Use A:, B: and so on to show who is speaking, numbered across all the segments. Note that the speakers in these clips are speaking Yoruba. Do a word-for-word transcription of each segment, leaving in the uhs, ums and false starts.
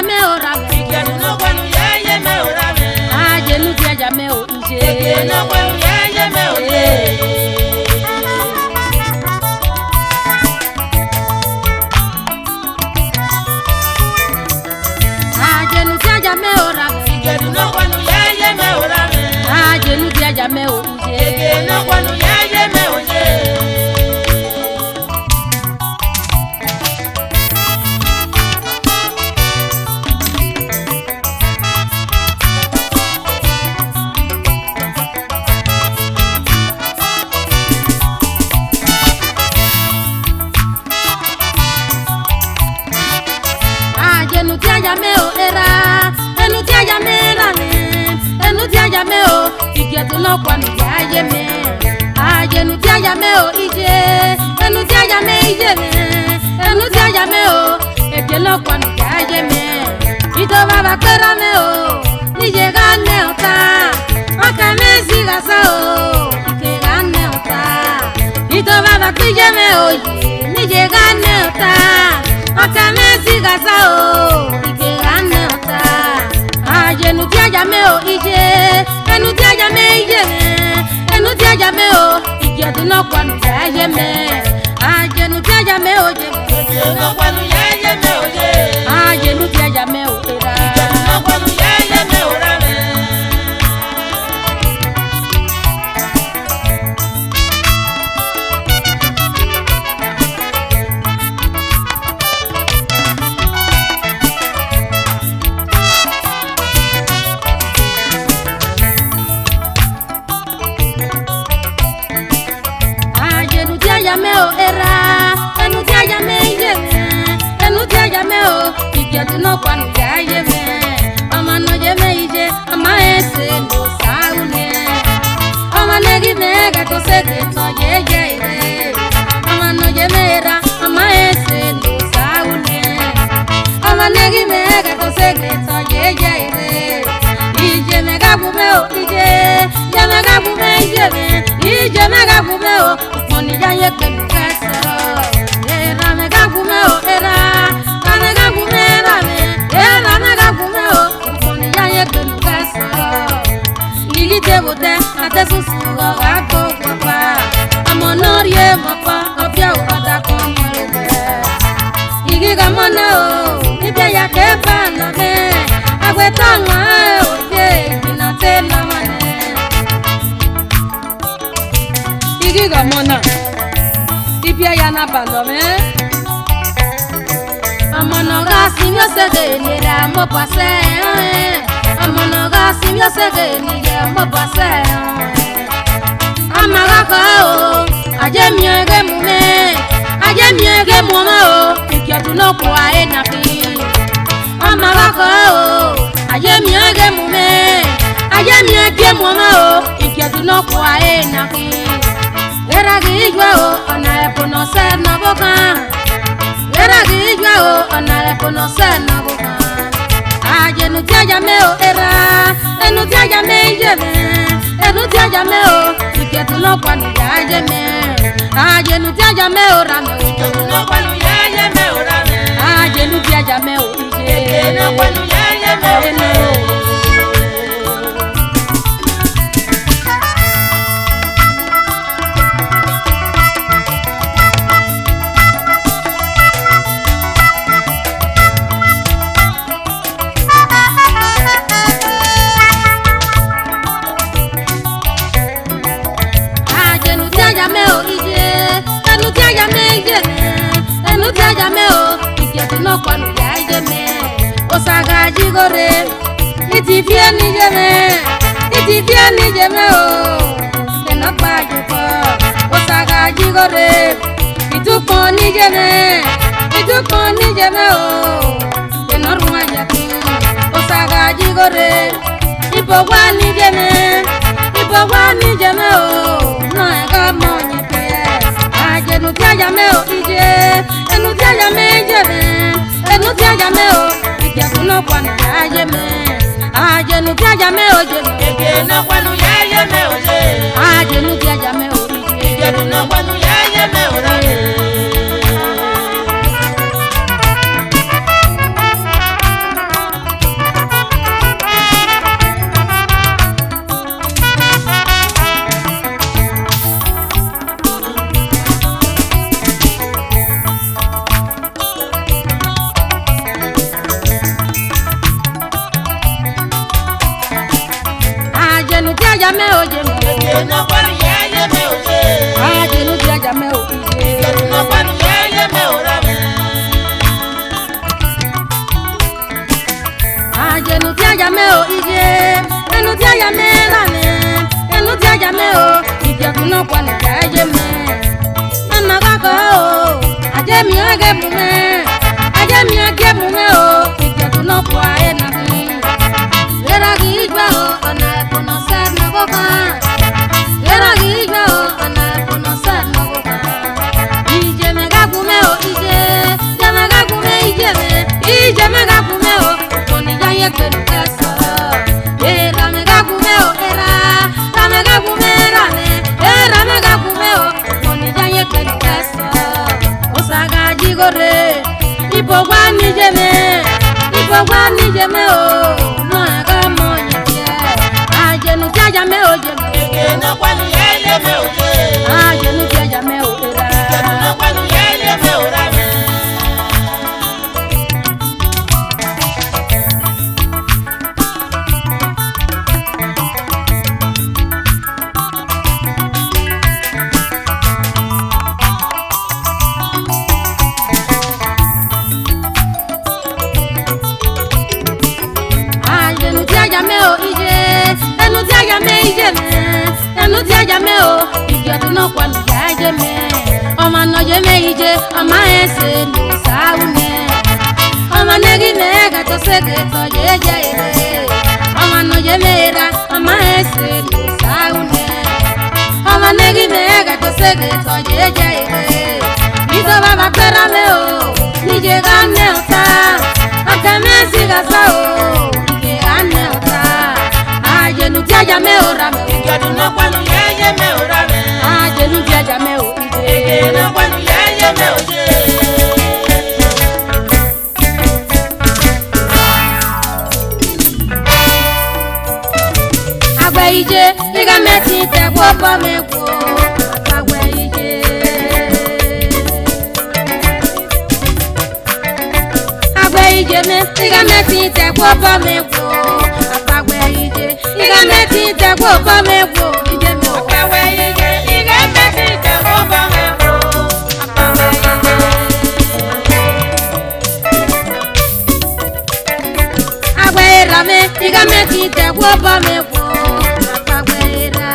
A: me ora me.
B: Igẹ̀dù náà kwanu yẹ́yẹ́ mẹ́ òrà mẹ́.
A: Ajenu tí ẹja me o ije.
B: Igẹ̀dù náà kwanu yẹ́yẹ́ mẹ́ òye.
A: Ajenu tí ẹja me ora me.
B: Igẹ̀dù náà kwanu yẹ́yẹ́ mẹ́ òrà mẹ́.
A: Ajenu tí ẹja me o ije.
B: Igẹ̀dù náà kwanu yẹ́yẹ́ mẹ́ òye.
A: Enu tí ẹja me o era, enu tí ẹja me ra me, enu tí ẹja me o Igẹ̀dù náà kwanu yáyé me. Ajenu tí ẹja me o ije, enu tí ẹja me ije me, enu tí ẹja me o Igẹ̀dù náà kwanu yáyé me. Ito baba pera me o, nije gane ota, aka me si gasa o, ike gane ota. Ito baba pije me o, nije gane ota. Aka me si gasa o, ike gane ota. Ajenu tí ẹja me o ije, enu tí ẹja me ije me, enu tí ẹja me o Igẹ̀dù náà kwanu yáyé me. Ajenu tí ẹja me o je,
B: Igẹ̀dù náà kwanu yẹ́yẹ́ mẹ́ òye.
A: ajenu tí ẹja me o era.
B: Igẹ̀dù náà kwanu yẹ́yẹ́ mẹ́ òrà mẹ́.
A: Ajenu tí ẹja me o era, enu tí ẹja me ije me, enu tí ẹja me o Igẹ̀dù náà kwanu yáyé me. Ọmọ náà je me ije, ọmọ ese no saune. Ọmọ negi me gato sege to yeje ire. Ọmọ náà je me era, ọmọ ese no saune. Ọmọ negi me gato sege to yeje ire. Ije me gabu me o ije, je me gabu me ije me, ije me gabu me o Moni ya ye pẹ̀lú kẹsọ̀rọ̀. Era me gabu me o era, ra me gabu me era me, era me gabu me o Moni ya ye pẹ̀lú kẹsọ̀rọ̀. Igi tebo tẹ, ate susu ọ̀gá tó papa. Ọmọ náà rí ẹ mọ̀ pa, ọbẹ̀ òkúta kọ́ mọ̀ lẹ́gbẹ̀ẹ́. Igi ka mọ̀ náà o, ibi ẹ̀yà kẹfà nà mẹ́. Agbẹ́tọ̀ àwọn ẹ̀ ò dé ìgbìnà tẹ́ lọ́wọ́ nẹ́. Igi ka mọ̀ náà, ibi ẹ̀yà náà bà lọ mẹ́. Ọmọ náà gá sí mi ó ṣègè nìyẹn mo pàṣẹ ẹ̀. Ọmọ náà gá sí mi ó ṣègè nìyẹn mo pàṣẹ ẹ̀. Ọmọ akọ́kọ́ o, ajé mi ẹgẹ́ mu mẹ́. Ajé mi ẹgẹ́ mu ọmọ o, Igẹ̀dù náà kọ́ ayé nàfi. Ọmọ akọ́kọ́ o, ajé mi ẹgẹ́ mu mẹ́. Ajé mi ẹgẹ́ mu ọmọ o, Igẹ̀dù náà kọ́ ayé nàfi. Era kì í jọ o, ọ̀nà ẹ̀kọ́ náà sẹ́ náà bó kan. Era kì í jọ o, ọ̀nà ẹ̀kọ́ náà sẹ́ náà bó kan. Ajenu tí ẹja me o era, enu tí ẹja me ije me, enu tí ẹja me o Igẹ̀dù náà kwanu yáyé me. Ajenu tí ẹja me o ra me o,
B: Igẹ̀dù náà kwanu yẹ́yẹ́ mẹ́ òrà mẹ́.
A: ajenu tí ẹja me o ije.
B: Igẹ̀dù náà kwanu yẹ́yẹ́ mẹ́ òye.
A: Ajenu tí ẹja me o ije, enu tí ẹja me ije me, enu tí ẹja me o Igẹ̀dù náà kwanu yáyé me. Osaga jigore, iti fie nije me, iti fie nije me o Tena pa juko, osaga jigore, itukọ nije me, itukọ nije me o Tena ruwa jaki, osaga jigore, ipogwa nije me, ipogwa nije me o No ega mo nyipe, ajenu tí ẹja me o ije, enu tí ẹja me ije me, enu tí ẹja me o Igẹ̀dù náà kwanu yáyé me. Ajenu tí ẹja me o je me.
B: Igẹ̀dù náà kwanu yẹ́yẹ́ mẹ́ òye.
A: Ajenu tí ẹja me o ije.
B: Igẹ̀dù náà kwanu yẹ́yẹ́ mẹ́ òrà mẹ́.
A: ya me oye me.
B: Ike no kwanu ya ye me oje.
A: Ah, jenu dia ya me oje.
B: Ike no kwanu ya ye me ora me.
A: Ah, jenu dia ya me oje. Enu dia ya me la me. Enu dia ya me o. Ike no kwanu ya ye me. Mama koko o. Aje mi age mu me. Aje mi age mu me o. Ike no kwa e na mi. Era gigba o. Ana ko no sa na ko ka. Era gigba o. Ana ko no sa na ko ka. Ije me ga ku me o. Ije. Ja me ga ku me ije me. Ije me ga ku me o. Koni ya ye ke no so. Era me ga ku me o. Era. Ra me ga ku me ra me. Era me ga ku me o. Koni ya ye ke no so. Osaga jigore. Ipo wa ni je me. Ipo wa ni je me o. No aga mo ye. Ajenu ja ya me o je me.
B: Ike no kwanu ya ye me oje.
A: Ajenu ja ya me o era.
B: Ike no kwanu ya ye me ora me.
A: Ajenu ja ya me o ije. Enu ja ya me ije me. Enu ja ya me o. Ije tu no kwanu ya je me. Oma no je me ije. Oma ese no sa une. Oma negi me ga to se ge to ye je ye. Oma no je me ra. Oma ese no sa une. Oma negi me ga to se ge to ye je ye. Ni so baba pera me o. Ni je ga ne ota. Aka me siga sa o. Ni ga ne ota. Ajenu dia ya me ora me.
B: Ike no kwanu ya ye me ora me.
A: Ajenu dia ya me o.
B: Ike no kwanu ya ye me oje.
A: Agbe ije, iga meti te wo po me wo. Agbe ije. Agbe ije me, iga meti te wo po me wo. Agbe ije, iga meti te wo po me wo. Ije me o.
B: Akawe ije, ige meti te wo ba me wo. Akawe ije.
A: Agbe ra me, iga meti te wo po me wo. Agbe ra.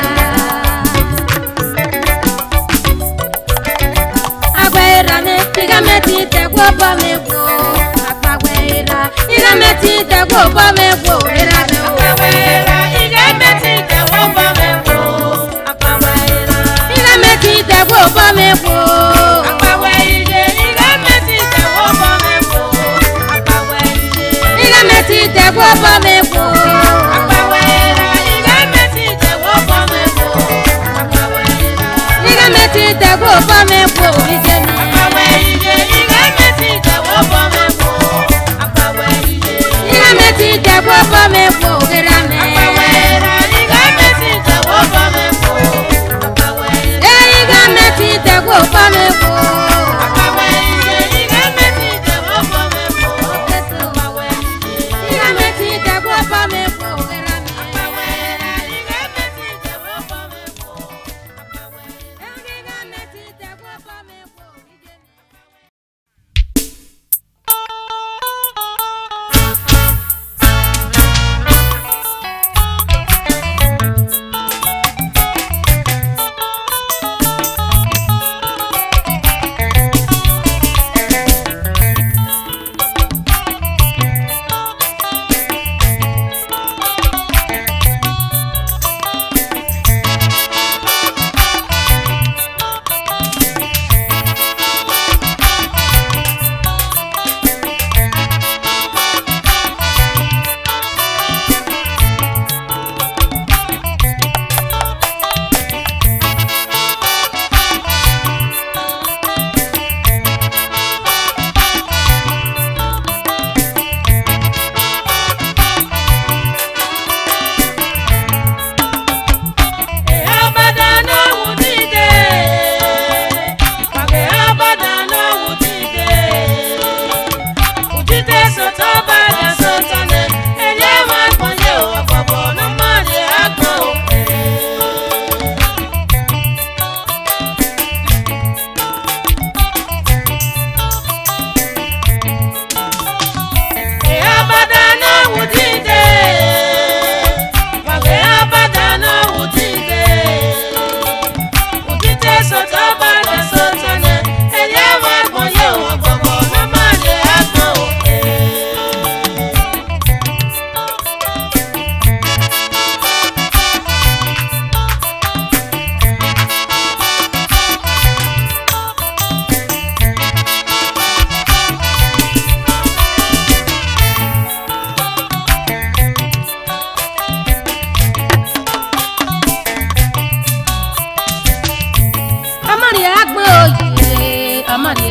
A: Agbe ra me, iga meti te wo po me wo. Agbe ra, iga meti te wo po me wo. Era me o.
B: Akawe ra, ige meti te wo ba me wo. Akawe ra.
A: Iga meti te wo po me wo.
B: Akawe ije, ige meti te wo ba me wo. Akawe ije.
A: Iga meti te wo po me wo.
B: Akawe ra, ige meti te wo ba me wo. Akawe ra.
A: Iga meti te wo po me wo. Ije me.
B: Akawe ije, ige meti te wo ba me wo. Akawe ije.
A: Iga meti te wo po me wo. Era me.
B: Akawe ra, ige meti te wo ba me wo. Akawe ra.
A: Eh, iga meti te wo po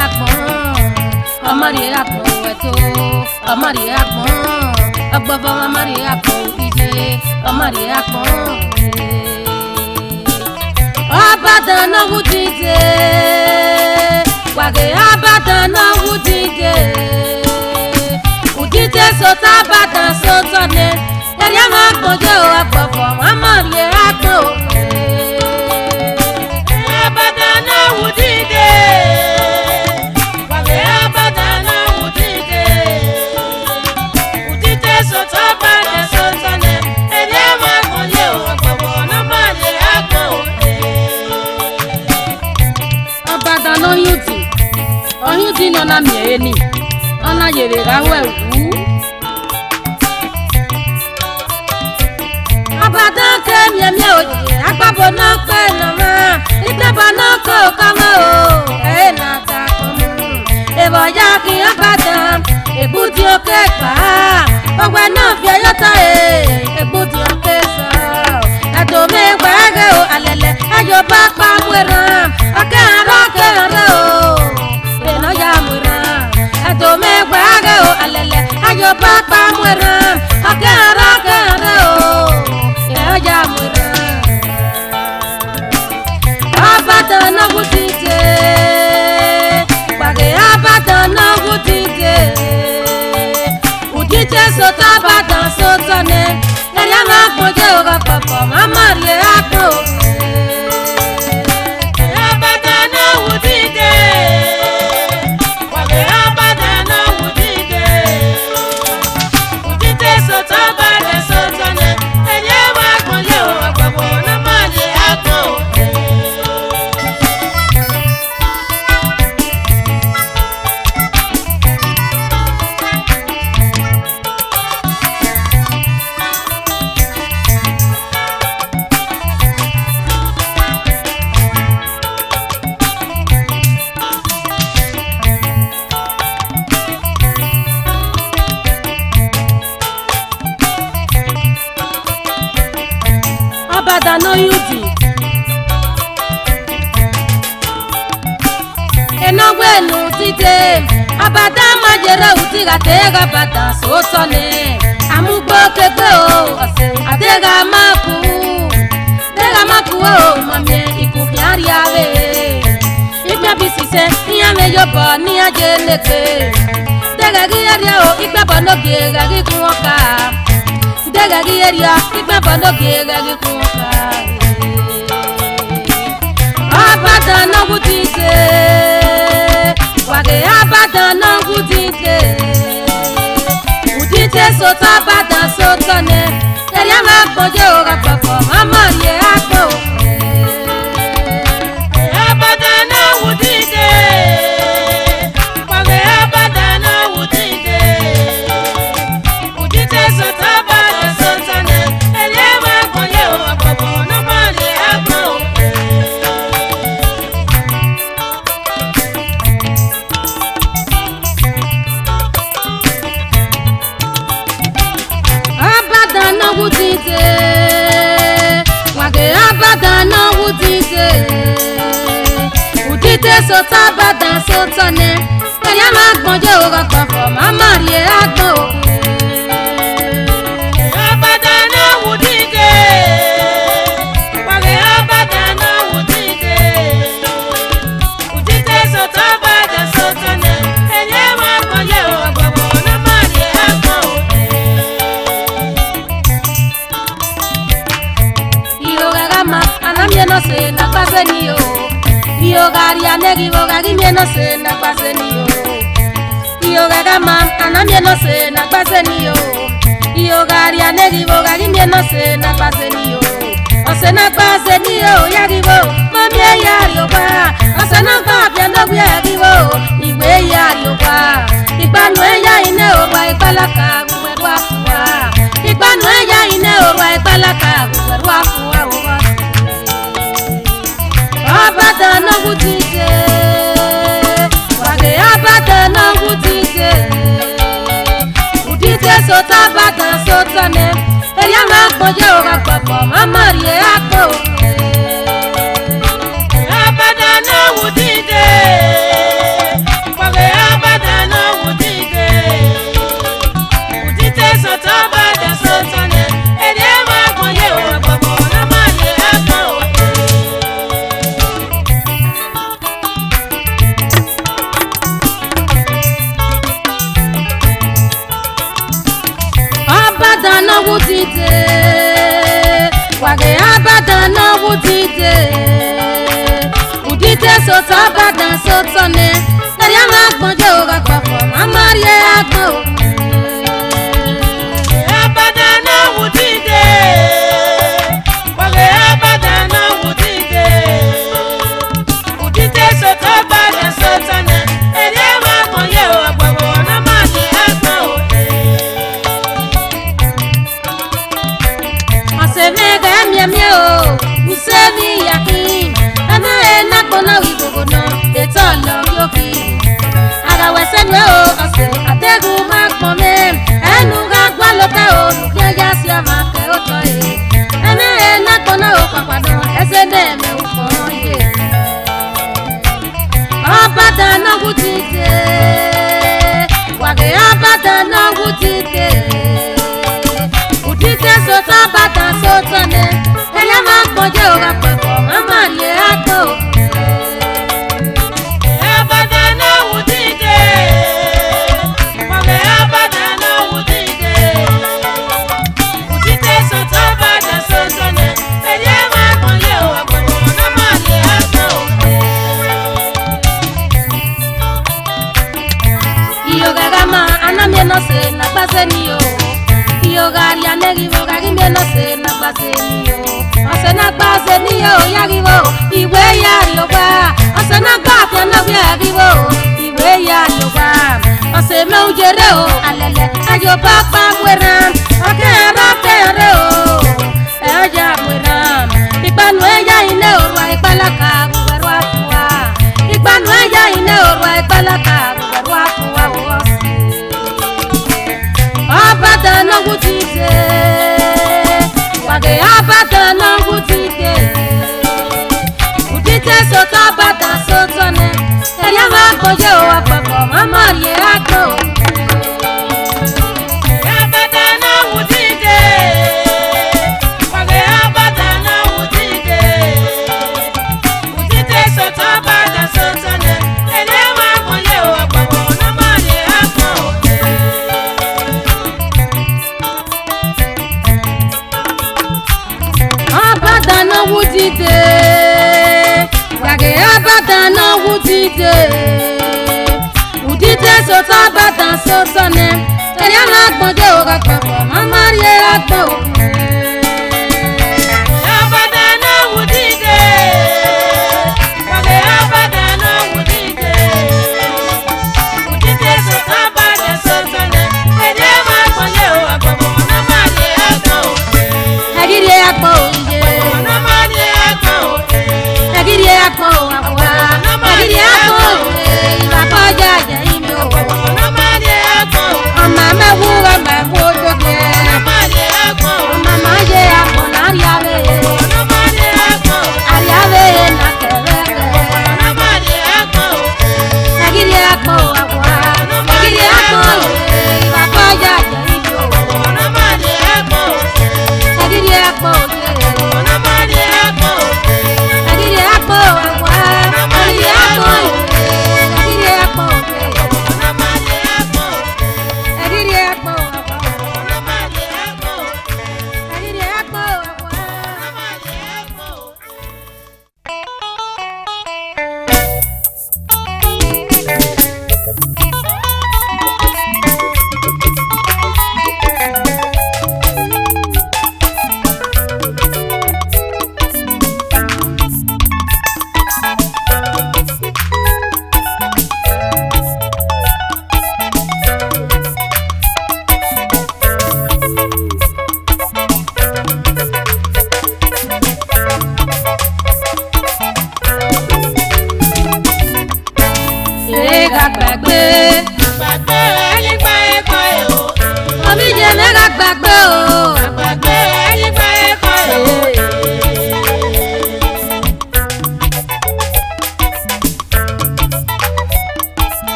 A: akpọ̀n ọmọdé akpọ̀n ẹ̀tọ́ ọmọdé akpọ̀n ọgbọ́fọ́ ọmọdé akpọ̀n ìdè ọmọdé akpọ̀n Abadan náà wú dídé wàgé Abadan náà wú dídé udídé sọta Abadan sọtọ ní ẹ̀rí àwọn akpọ̀jẹ́ o agbọ̀fọ̀ ọmọdé akpọ̀n
B: Abadan náà wú dídé wàgé Abadan náà wú dídé udídé sọta Abadan sọtọ ní ẹ̀rí àwọn akpọ̀jẹ́ o agbọ̀fọ̀ ọmọdé akpọ̀n
A: Abadan náà yóò dì ọyún dì nọ na mìíràn ni ọ̀nà yèrè ráwọ̀ ẹ̀wú. Abadan kẹ́ miẹ̀miẹ̀ òjì agbábọ̀ náà pẹ́ nàmá ìgbẹ́bọ̀ náà kọ́ kámọ́ o ẹ̀ náà ta kọ́mú. Èbọ̀ ya kí Abadan ègbúdì òkè pa ọgbẹ́ náà fi ẹyọ́ ta ẹ̀ ègbúdì òkè sọ. Ẹ̀dùn mi gbẹ́gẹ́ o àlẹ́lẹ́ ẹ̀yọ́ bá pa mìíràn ọkẹ́ àárọ̀ kẹ́rẹ́ o ènà ya mìíràn. Ẹ̀dùn mi gbẹ́gẹ́ o àlẹ́lẹ́ ẹ̀yọ́ bá pa mìíràn ọkẹ́ àárọ̀ kẹ́rẹ́ o ènà ya mìíràn. Abadan náà wú dídé wàgé Abadan náà wú dídé udídé sọta Abadan sọtọ ní ẹ̀rí àwọn akpọ̀jẹ́ òkà pọ̀pọ̀ màmá rí akpọ̀
B: Abadan náà wú dídé wàgé Abadan náà wú dídé udídé sọta Abadan sọtọ ní ẹ̀rí àwọn akpọ̀jẹ́ òkà pọ̀pọ̀ màmá rí akpọ̀.
A: Abadan náà yóò dì ẹnáwó ẹnu dídé Abadan má jẹrẹ òtí àtẹ́gà Abadan sọ́tọ̀ ní àmúgbó kégbé o àtẹ́gà má kú àtẹ́gà má kú o mọ̀mí ìkùnkùn àríyáwé ìgbẹ́ bí ṣiṣẹ́ níyàmé yọ̀bọ̀ ní ajé lẹ́gbẹ́ àtẹ́gà kí ẹ̀ríà o ìgbẹ́ bọ̀ lóge gàgí kún ọ̀ka àtẹ́gà kí ẹ̀ríà ìgbẹ́ bọ̀ lóge gàgí kún ọ̀ka. Abadan náà wú dídé wàgé Abadan náà wú dídé udídé sọta Abadan sọtọ ní ẹ̀rí àwọn akpọ̀jẹ́ òkà pọ̀pọ̀ màmá rí akpọ̀.
B: Abadan náà wú dídé wàgé Abadan náà wú dídé udídé sọta Abadan sọtọ ní ẹ̀rí àwọn akpọ̀jẹ́ òkà pọ̀pọ̀ màmá rí akpọ̀.
A: Abadan náà wú dídé wàgé Abadan náà wú dídé udídé sọta Abadan sọtọ ní ẹ̀rí àwọn akpọ̀jẹ́ òkà pọ̀pọ̀ màmá rí akpọ̀.
B: Abadan náà wú dídé wàgé Abadan náà wú dídé udídé sọta Abadan sọtọ ní ẹ̀rí àwọn akpọ̀jẹ́ òkà pọ̀pọ̀ màmá rí akpọ̀.
A: Iyogagama anamie no se na pase ni yo Iyogari anegi wogagi mie no se na pase ni yo Iyogagama anamie no se na pase ni yo Iyogari anegi wogagi mie no se na pase ni yo Ose na pase ni yo yagi wo mami yari oba Ose na pa piano yagi wo iwe yari oba Ìgbànú ẹ̀yà iná òwà ìgbàlákà gbogbo àfùwà Ìgbànú ẹ̀yà iná òwà ìgbàlákà gbogbo àfùwà òwà Abadan náà wú dídé wàgé Abadan náà wú dídé udídé sọta Abadan sọtọ ní ẹ̀rí àwọn akpọ̀jẹ́ òkà pọ̀pọ̀ màmá rí akpọ̀.
B: Abadan náà wú dídé
A: abada no wutite wage abada no wutite udite so abada so tone eya ma gbonje o ga gbafo amari agbo
B: abada no wutite wage abada no wutite udite so abada so tone eya ma gbonje o ga gbafo amari agbo
A: asemega miemi o usemi yakin ama ena kona wigogo no etolo yoki ara wesenu o ase ategu makome enu ga gwaloka o nukia ya si amake oto e ama ena kona o papado esene me ukoro ye abada no wutite wage abada no wutite udite so abada so tone eya ma gbonje o ga pepo mama ye agbo
B: abada no wutite wage abada no wutite udite so abada so tone eya ma gbonje o ga pepo mama ye agbo
A: iyo gagama anamie no se na gbase ni o iyo gari anegi wo gari me no se na gbase ni o ose na gbase ni o yari wo iwe yari o gba ose na gba kan na wi yari wo iwe yari o gba ose me ujere o alele ayo papa wera oke ara tere o e oja wera ipanu eya ine orwa ipalaka gweru afuwa ipanu eya ine orwa ipalaka gweru afuwa o abada no wutite wage abada no wutite udite so abada so tone eya ma gbonje o apapo mama ye agbo
B: abada no wutite wage abada no wutite udite so abada so tone eya ma gbonje o apapo mama ye agbo
A: abada no wutite wage abada no wutite udite so abada so tone eya ma gbonje o ga papo mama ye agbo
B: abada no wutite wage abada no wutite udite so abada so tone eya ma gbonje o apapo mama ye agbo
A: agiri agbo nje
B: mama ye agbo
A: agiri agbo akwa agiri agbo iwa koja je imi o
B: mama ye agbo
A: mama me wu mama wo doke
B: mama ye agbo
A: mama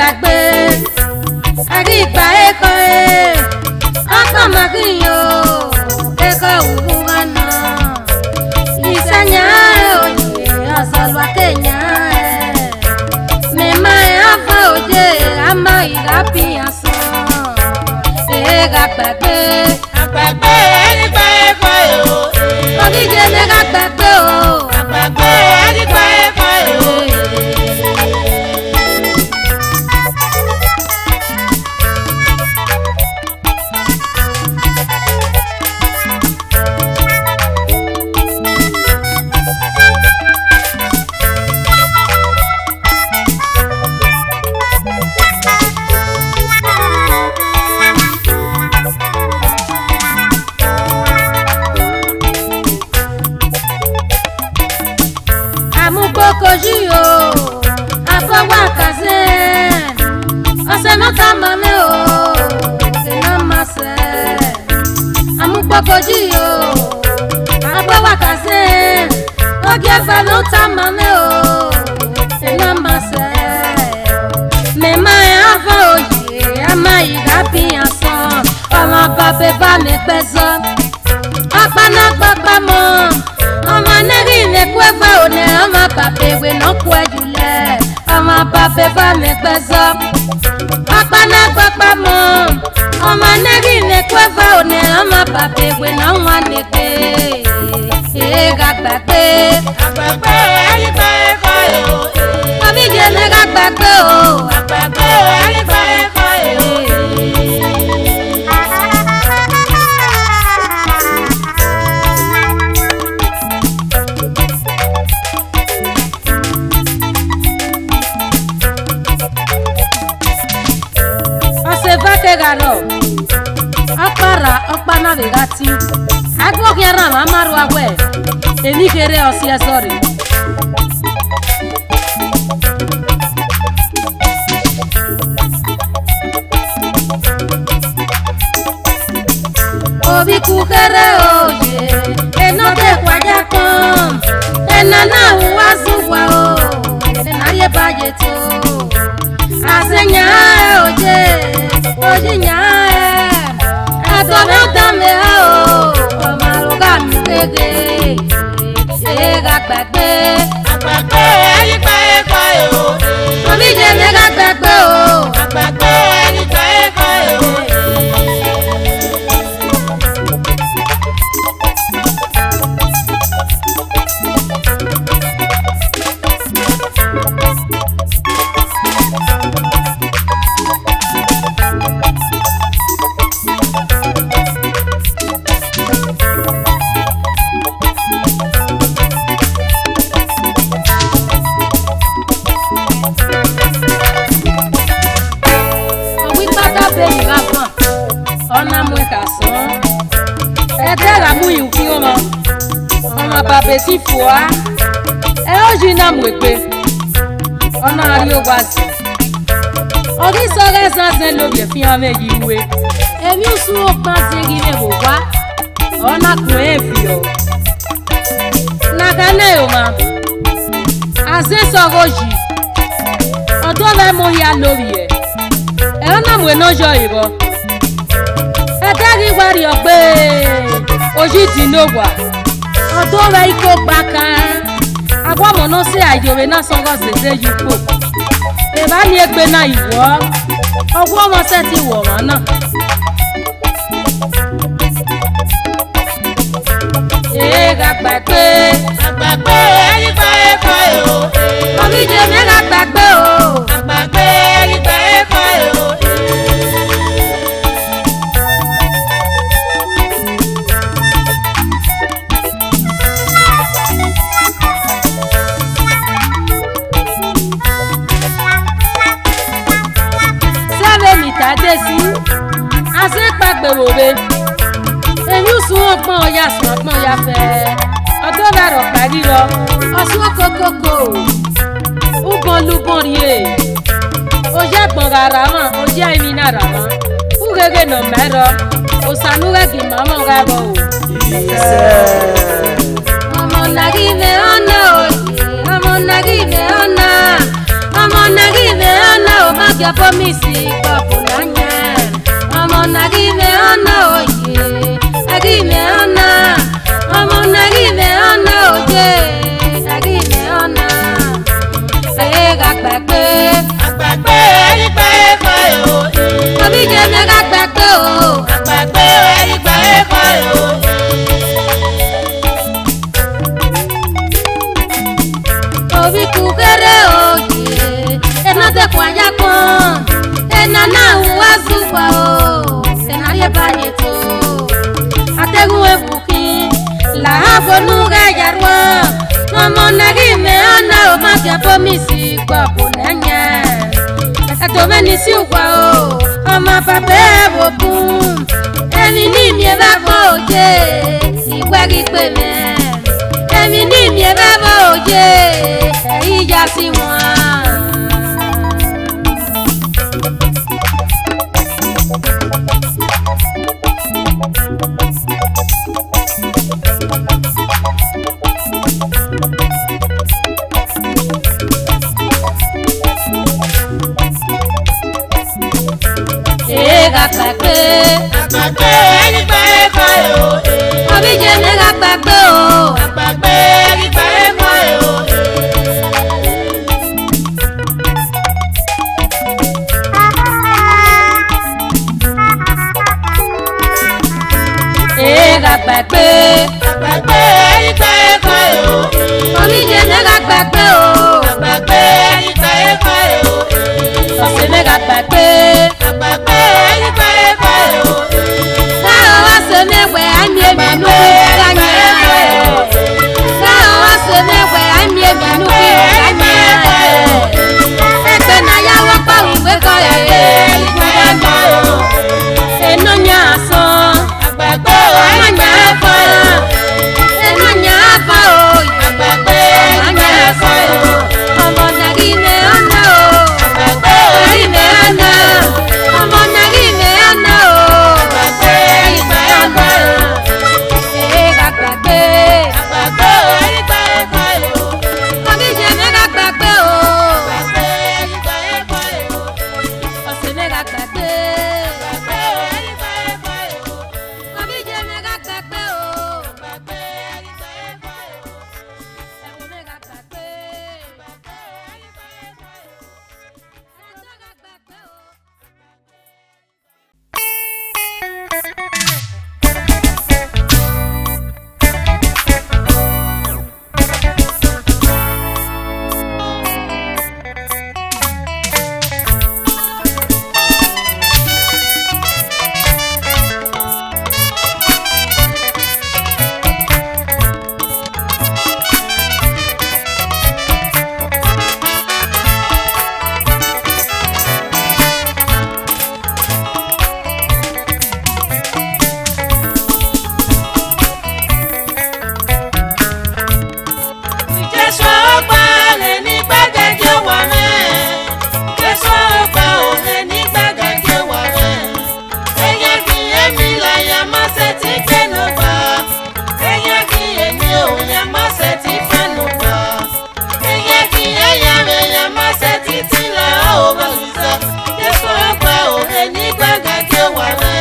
A: gbàgbé àrígbà ẹ̀kọ́ ẹ̀ ọ̀pọ̀ màkìyàn ẹ̀kọ́ òwú hànà ìsẹ̀yà ẹ̀ òye ọ̀sọ̀lọ̀ kẹ̀yà ẹ̀ mẹ́mà ẹ̀ àfọ̀ òye àmà ìrábìyàn sàn ẹ̀ẹ́gà gbàgbé
B: àgbàgbé àrígbà ẹ̀kọ́ ẹ̀ o.
A: oníjẹ mẹ́gà gbàgbé o.
B: àgbàgbé àrígbà ẹ̀kọ́ ẹ̀ o.
A: Kojú o, àfọwọ́ àkàzẹ́, ọ̀sẹ̀ mọ́ta mọ́lẹ́ o, iná máa sẹ́. Àmúpọ̀ kojú o, àfọwọ́ àkàzẹ́, ọ̀gì ẹ̀fẹ̀ ló ta mọ́lẹ́ o, iná máa sẹ́. Mẹ́mà ẹ̀ àfọ̀ òye, àmà ìdá bíyàn sàn, ọmọ bàbá bá mi pẹ́ sọ. Ọ̀páná pọ́pọ́ mọ́. Ọmọ nẹ́rì ní kwẹ́fẹ́ òní ọmọ bàbá ìwé náà kú ẹ̀jùlẹ̀ ọmọ bàbá bá mi pẹ́ sọ. Ọ̀páná pọ́pọ́ mọ́ ọmọ nẹ́rì ní kwẹ́fẹ́ òní ọmọ bàbá ìwé náà wà ní pé ẹ̀ẹ́gà gbàgbé.
B: àgbàgbé àrígbà ẹ̀kọ́ ẹ̀ o.
A: Ọbíjẹ mẹ́gà gbàgbé o.
B: àgbàgbé àrígbà ẹ̀kọ́ ẹ̀ o.
A: Galo akpara ọkpana vegati agbogiara ma maru agwe enikere osia sorry obi kukere oye enote kwaja kom enana uwasugwa o enaye bajeto asenya oje oji nyae atome tame o omaruga mi gbege ẹ̀ẹ́gà gbàgbé.
B: àgbàgbé àyíká ẹ̀kọ́ ẹ̀ o.
A: Ọbíjẹ mẹ́gà gbàgbé o.
B: àgbàgbé àyíká ẹ̀kọ́ ẹ̀ o.
A: Besi fua, e oji na mwekpe, ona ari ogwazi. Ogi soge zanzen lo bie fi ame yiwe. Emi usu okpa zegi ne bokwa, ona kwe fio. Nakane yo ma, aze sogoji, odo ve mo ya lorie. E ona mwe no jo ibo. E tegi wari ogbe, oji dinogwa. Ọdún rẹ̀ ikó gbàkà agbọ́mọ̀nà sí àyòrè náà sọ́gọ́ ṣẹ̀ṣẹ̀ yìí kò èbá ní egbe náà ìwọ́ ọgbọ́n ọmọ ṣẹ́ ti wọ̀ wọ́n náà. Ẹ̀ẹ́gà gbàgbé.
B: àgbàgbé àyíká ẹ̀kọ́ ẹ̀ o.
A: Ọbíjẹ mẹ́gà gbàgbé o.
B: àgbàgbé àyíká ẹ̀kọ́ ẹ̀ o.
A: Adesi ase pagbe wobe emi sun ogbon oya sun ogbon oya fe odo la ro pari ro osun kokoko ubon lubon rie oje gbon rara mo oje emi na rara ugege no mero osanu gi mama ga bo ise omo nagi ne ona oye omo nagi ne ona omo nagi ne ona o ma magia pomisi papunanya Amo nagime ona oye Agime ona Amo nagime ona oye Agime ona Ega gbagbe
B: Àgbàgbé ìgbà ẹ̀kọ́ o.
A: Obi je me ga gbagbe o
B: Àgbàgbé ìgbà ẹ̀kọ́ o.
A: Obi kukere oye Ena te kwanya kon Ena na uwazukwa o Ena ye banyeto Ategu ebuki La habo nuga yarwa Mamo nagime ona o magia pomisi kwa punanya Atome nisi ukwa o Oma pape wopum Emi ni mie babo oje Iwa gikpe me Emi ni mie babo oje Iya si mwa Ega gbagbe
B: Àgbàgbé ìgbà ẹ̀kọ́ o.
A: Obi je me ga gbagbe o
B: Àgbàgbé ìgbà ẹ̀kọ́ o.
A: Ega gbagbe
B: Àgbàgbé ìgbà ẹ̀kọ́ o.
A: Obi je me ga gbagbe o
B: Àgbàgbé ìgbà ẹ̀kọ́ o.
A: Ose me ga gbagbe
B: Àgbàgbé ìgbà ẹ̀kọ́ o.
A: Ka o wa se me we ami emi nu ganya Ka o wa se me we ami emi nu ganya Egbe na ya wo pa uwe ko ye Eno nya asan
B: Àgbàgbé
A: Ama nya afa Eno nya afa o
B: Àgbàgbé
A: Ama nya afa o Omo nagi me ona o
B: Àgbàgbé
A: Nagi me ona Omo nagi me ona o
B: Àgbàgbé ìgbà ẹ̀kọ́ o.
A: Ega gbagbe
B: Àgbàgbé ìgbà ẹ̀kọ́ o.
A: Obi je me ga gbagbe o
B: Àgbàgbé ìgbà ẹ̀kọ́ o.
A: Ose me ga gbagbe
B: Àgbàgbé ìgbà ẹ̀kọ́ o.
A: Obi je me ga gbagbe o
B: Àgbàgbé ìgbà ẹ̀kọ́ o.
A: Ewu me ga gbagbe
B: Àgbàgbé ìgbà ẹ̀kọ́ o.
A: Endo ga gbagbe o
B: Jésù ọgbà rẹ̀ ní gbàgede wà rẹ̀. Jésù ọgbà òrẹ̀ ní gbàgede wà rẹ̀. Ẹyẹ kì í èmi láyà má ṣe ti fẹ́nu gbà. Ẹyẹ kì í èmi òyà má ṣe ti fẹ́nu gbà. Ẹyẹ kì í ẹ̀yà rẹ̀ yà má ṣe ti tilẹ̀ ọ̀rọ̀ ìṣẹ́. Jésù ọgbà òrẹ̀ ní gbàgede wà rẹ̀.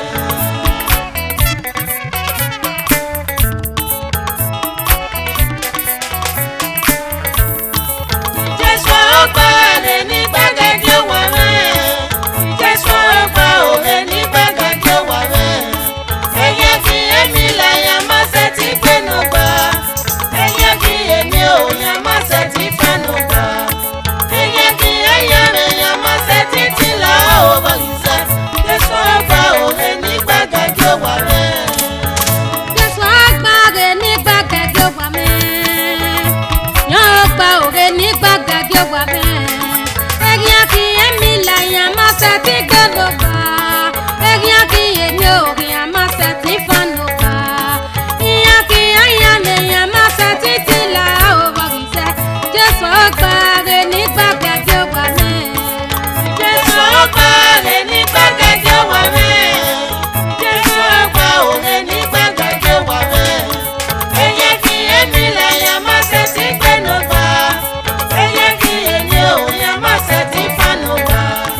B: Jésù ọgbà rẹ̀ ní gbàgede wà rẹ̀. Jésù ọgbà òrẹ̀ ní gbàgede wà rẹ̀. Ẹyẹ kì í èmi láyà má ṣe ti fẹ́nu gbà. Ẹyẹ kì í èmi òyà má ṣe ti fẹ́nu gbà. Ẹyẹ kì í ẹ̀yà rẹ̀ yà má ṣe ti tilẹ̀ ọ̀rọ̀ ìṣẹ́. Jésù ọgbà òrẹ̀ ní gbàgede wà rẹ̀.
A: Jésù agbára ní gbàgede wà mí. Yàn ọgbà òre ní gbàgede wà mí. Ẹ̀yìn àti èmi làyàn má ṣe ti gbọ́dọ̀ gbà. Ẹ̀yìn àti èmi òrìn àmọ́ ṣe ti fanu gbà. Ìyàn àti ẹ̀yà mi yàn má ṣe ti tilà ọ̀rọ̀ ìṣẹ́. Jésù agbára ní gbàgede wà mí.
B: Jésù ọgbà rẹ̀ ní gbàgede wà rẹ̀. Jésù ọgbà òrẹ̀ ní gbàgede wà rẹ̀. Ẹyẹ kì í èmi láyà má ṣe ti fẹ́nu gbà. Ẹyẹ kì í èmi òyà má ṣe ti fẹ́nu gbà.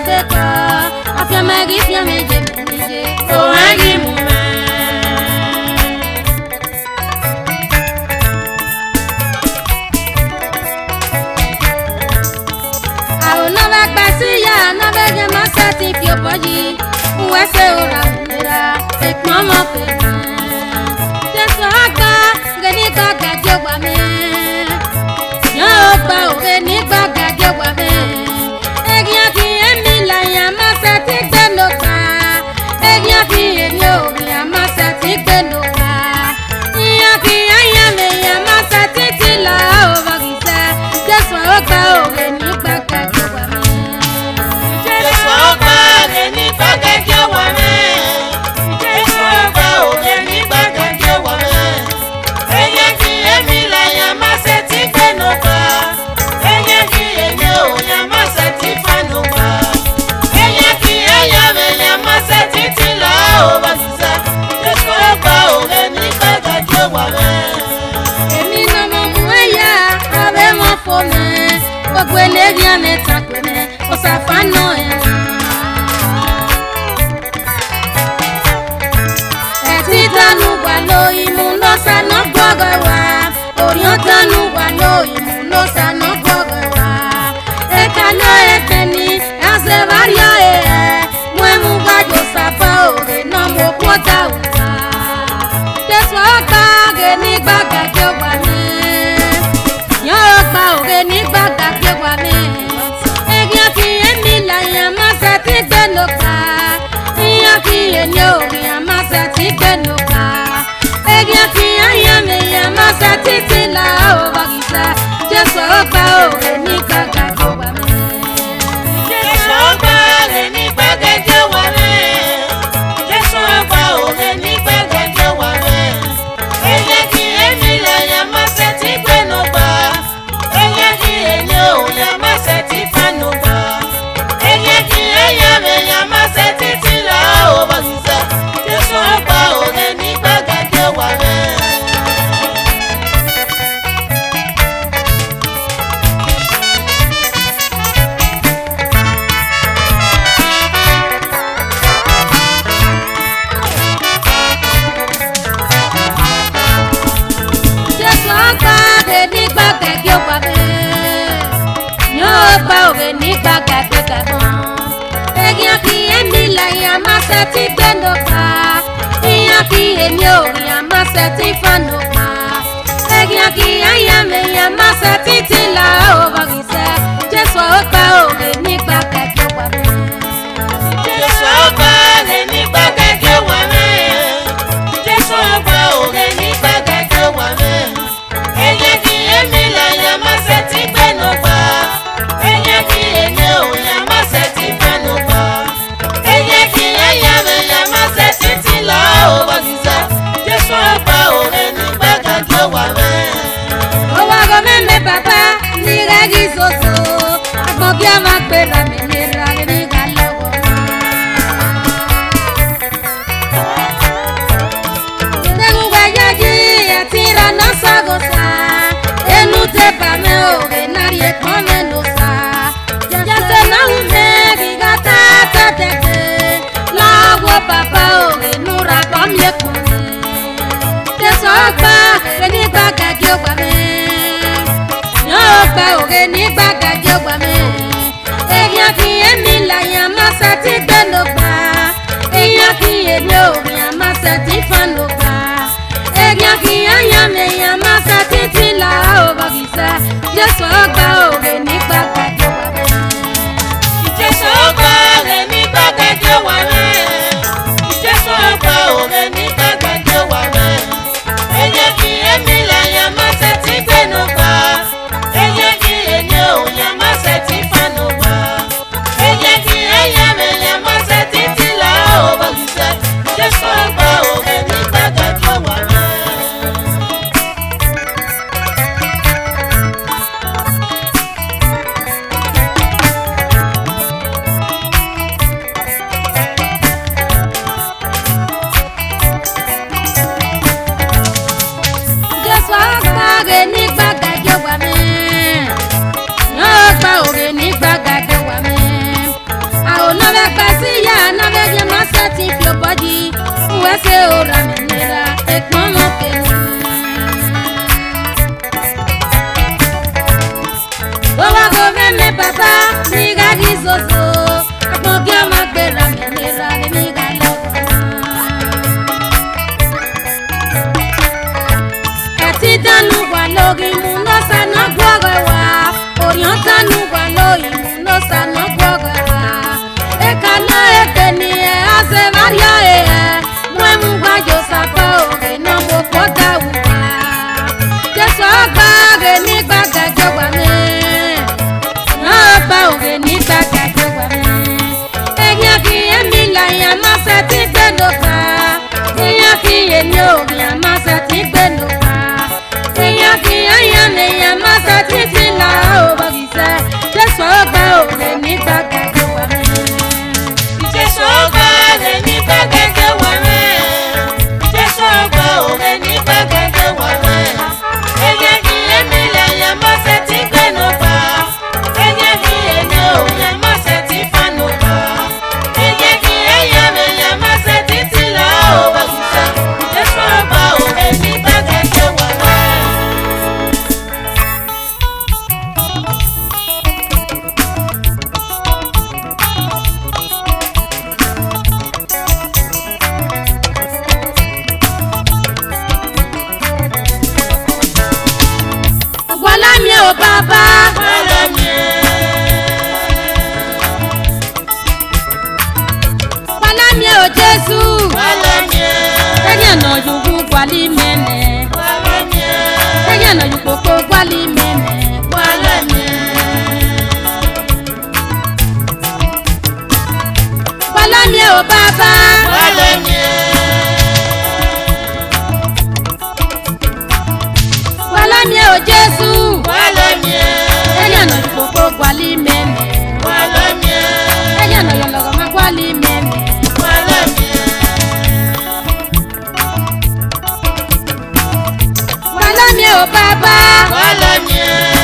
A: teka afia magi fia meje meje
B: o agi mume
A: ao no va gbasiya no be ge ma sati fi opoji uwe se ora nira e pomo pe Jesu agba ge ni gba gaje wa me yo gba o ge ni gba gaje wa me egia ki emi la ya ma sati gbe no pa egia ki emi o ya ma sati gbe no pa iya ki aya me ya ma sati ti la o ba ki se Jesu agba o ge ni gba gaje wa me
B: Jesu agba ge ni gba gaje wa me Jesu agba o ge ni gba gaje wa me egia ki emi la ya ma sati gbe no pa egia ki emi o ya ma sati fa no pa egia ki aya me ya ma sati ti la o ba ki se Jesu agba o ge ni gba gaje wa me
A: Èmi na mo mu eya abe mo fo me gbogbo eléyìí ane takwe me osafano ya Eti tanu wa lo imu no sa no gbogo wa Orion tanu wa lo imu no sa no gbogo wa Eka no eteni ase varia e Mwe mu wa jo sapa ore no mo kwota uwa Jesu agba ge ni gbaga je wa me Yo gba oge ni gbaga je wa me Egi aki emi la ya ma sa ti gbe no ka Iya ki eni o ya ma sa ti gbe no ka Egi aki aya me ya ma sa ti ti la o ba ki sa Jesu agba oge ni gbaga je wa me
B: Jesu agba ge ni gba gaje wa me Jesu agba o ge ni gba gaje wa me eya ki emi la ya ma se ti gbe no gba eya ki eni o ya ma se ti fa no gba eya ki aya me ya ma se ti ti la o ba ki se Jesu agba o ge ni gba gaje wa me
A: Jesu agba ge ni gbaga je wa me Yo gba oge ni gbaga je ga gan Egi aki emi la ya ma se ti gbe no pa Iya ki emi o ya ma se ti fa no pa Egi aki aya me ya ma se ti ti la o ba ki se Jesu agba oge ni gbaga je wa me
B: Jesu agba ge ni gba gaje wa me Jesu agba o ge ni gba gaje wa me eya ki emi la ya ma se ti gbe no gba eya ki emi o ya ma se ti fa no gba eya ki aya me ya ma se ti ti la o ba ki se Jesu agba o ge ni gba gaje wa me
A: Owa go me me papa ni regi soso Agbon bi a ma pe la me ni ra ni ga lowo Tengu wa yaji ati ra no sago sa Enu te pa me o ge na ri e kon me no sa Ya se na u me bi ga ta ta te te La wo papa o ge nu ra pa mi ku Jesu agba ge ni gbaga je wa me Yo gba oge ni gbaga je wa me Eya ki emi la ya ma sa ti gbe no gba Eya ki emi o ya ma sa ti fa no gba Eya ki aya me ya ma sa ti ti la o ba ki sa Jesu agba oge ni gbaga je wa me
B: Jesu agba ge ni gba gaje wa me Jesu agba o ge ni gba gaje wa me eya ki emi la ya ma se ti gbe no gba eya ki eni o ya ma se ti fa no gba eya ki aya me ya ma se ti
A: zozo akpọgị ọma gbera menera lemiga ẹtí dánú wà lórí mú lọ́sà náà gbọ́gọ̀ wá òyìn dánú wà lórí mú lọ́sà náà gbọ́gọ̀ wá ẹ̀ka náà ètè ni ẹ̀ ọ̀sẹ̀ máríà ẹ̀ mú ẹ̀mú gbàjọ sàpá òkè náà mo kọ́ dáwù wá jésù ọgbà rẹ̀ nígbà gàjọ wà mí náà ọgbà òkè nígbà gàjọ wà mí ẹ̀yìn kì í mi làyàn má ṣe ti gbé ló pa ẹ̀yìn kì í mi ò yàn má ṣe ti gbé ló pa ẹ̀yìn kì í yàn mi yàn má ṣe ti ti là ó bọ̀gì sẹ́ jésù ọgbà òkè nígbà gàjọ wà mí.
B: Jésù ọgbà rẹ̀ nígbà gàjọ wà mí. Jésù ọgbà òkè nígbà gàjọ wà mí. Ẹ̀yìn kì í mi làyàn má ṣe ti gbé ló pa ẹ̀yìn kì í mi ò yàn má ṣe ti fa ló pa ẹ̀yìn kì í yàn mi yàn má ṣe ti ti là ó bọ̀gì sẹ́ Jésù ọgbà òkè nígbà gàjọ wà mí.
A: Wàlá mi ò bàbá
B: Wàlá mi,
A: wàlá mi ò Jésù
B: wàlá mi,
A: ẹ̀yìn ọ̀nà yòókù wálé mẹ́mẹ́
B: wàlá mi,
A: ẹ̀yìn ọ̀nà yòókù wálé mẹ́mẹ́
B: wàlá mi,
A: wàlá mi ò bàbá
B: wàlá mi,
A: wàlá mi ò Jésù
B: wàlá mi,
A: ẹ̀yìn ọ̀nà yòókù wálé mẹ́mẹ́
B: wàlá mi,
A: ẹ̀yìn ọ̀nà yòókù má wálé mẹ́mẹ́
B: wàlá mi,
A: wàlá mi ò bàbá
B: wàlá mi,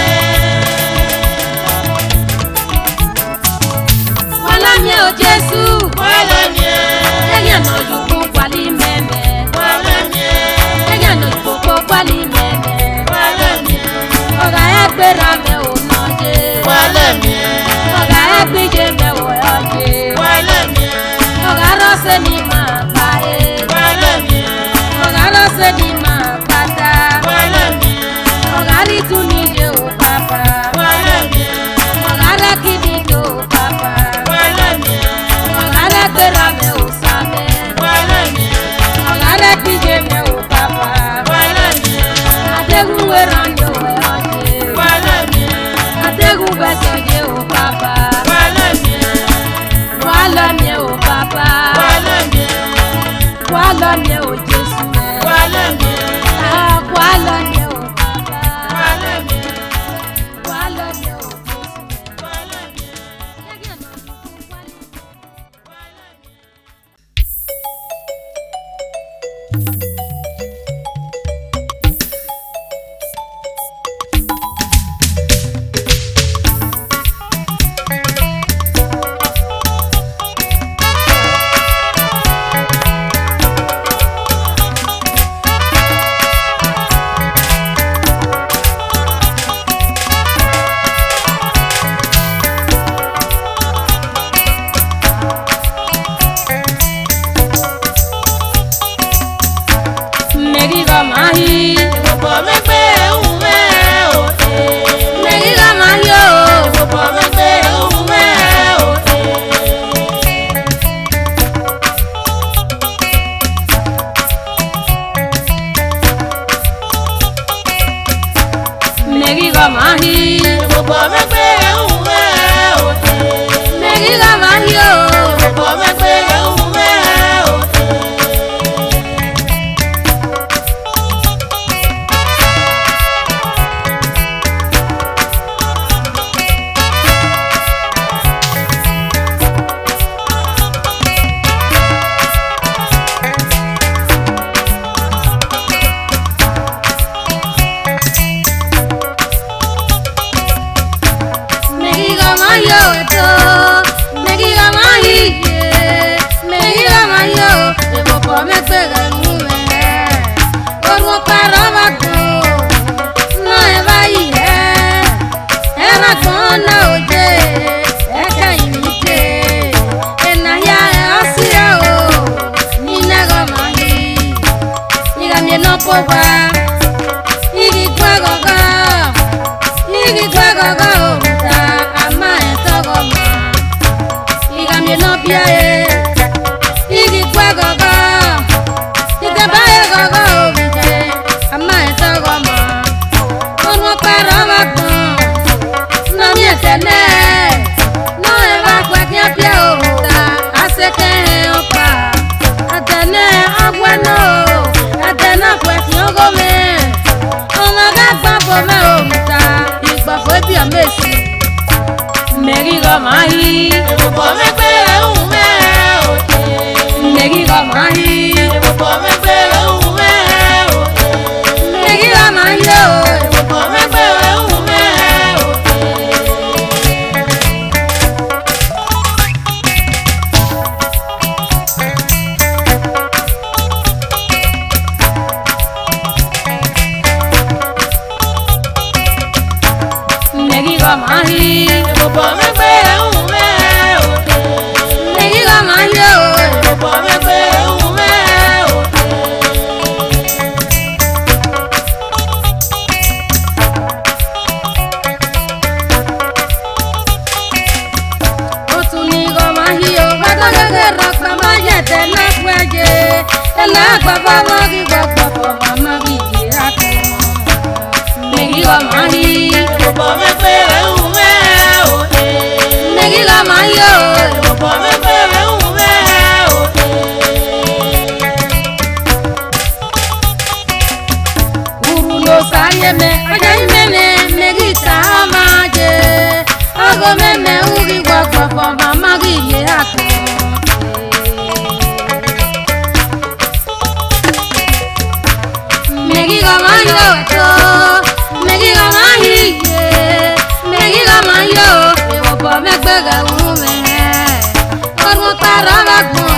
A: wàlá mi ò Jésù
B: wàlá mi,
A: ẹ̀yìn ọ̀nà yòókù wálé mẹ́mẹ́
B: wàlá mi,
A: ẹ̀yìn ọ̀nà yòókù wálé mẹ́mẹ́
B: wàlá mi,
A: ọ̀gá ẹ̀ gbéra mẹ́ ò nà jẹ́
B: wàlá mi,
A: ọ̀gá ẹ̀ gbíjẹ́ mẹ́ ò yọ jẹ́
B: wàlá mi,
A: ọ̀gá rọ́ṣẹ́ ni máa pa ẹ́
B: wàlá mi,
A: ọ̀gá rọ́ṣẹ́ ni máa pátá
B: wàlá mi,
A: ọ̀gá rí tún nílé ò pápá
B: wàlá mi,
A: ọ̀gá rẹ̀ kí nílé ò pápá
B: wàlá mi,
A: ọ̀gá rẹ̀ gbéra mẹ́ ò sábẹ́
B: wàlá mi,
A: ọ̀gá rẹ̀ gbíjẹ́ mẹ́ ò pápá
B: wàlá mi,
A: adégún wẹ̀rọ̀ ni ò yọ jẹ́
B: wàlá mi,
A: adégún bẹ́sẹ̀ yẹ ò pápá
B: wàlá mi,
A: wàhálà mi ò pápá
B: wàlá mi,
A: wàhálà mi ò Jésù mẹ́
B: wàlá mi,
A: wàhálà mi ò pápá
B: wàlá mi,
A: wàhálà mi ò Jésù mẹ́.
B: wàlá mi,
A: Ẹ̀yìn ọ̀nà yòókù wálé mẹ́mẹ́.
B: wàlá mi.
A: Meri ga mahi,
B: Gbogbo mi pé òun mẹ́ òde.
A: meri ga mahi o.
B: Gbogbo mi pé òun mẹ́ òde.
A: Meri ga mahi,
B: Gbogbo mi pé òun mẹ́ òde.
A: meri ga mahi o.
B: Gbogbo mi pé òun mẹ́ òde.
A: Meri ga mahi o eto, meri ga mahi ye, meri ga mahi o. Ebo po me pega mu me, oru paro ma ko, no e va ye, e ma ko na oje, e ka wa igi kwa gogo igi kwa gogo ta ama etogo ma iga mi no bia e igi kwa gogo iga ba e gogo mi ama etogo ma ono para wa gbon no mi etene no e wa kwa kia bia o ta aseke opa atene agwano atene kwa kiogo me ona ga gba bo me o ta igba fo bi amesi meri go mahi
B: Ebo me pe un me o te.
A: meri go mahi
B: Ebo me pe un me o te.
A: meri go mahi o
B: Ebo me pe un me o te.
A: meri go mahi
B: Ebo me pe un me o te.
A: meri go mahi o
B: Ebo me pe un me o te.
A: otuni go mahi o wada ge rakpa ma yete na kweje ela kwa ba ma gi go kwa ba ma gi ako meri go mahi
B: Ebo me pe un me o te.
A: meri go mahi o
B: Ebo me pe un me o te.
A: uru lo saye me aja imene meri ta ma je ago me me ugi go kwa ba ma gi ako meri go mahi o to meri go mahi ye meri go mahi o e wo bo me gbega wu me orun para wa gbon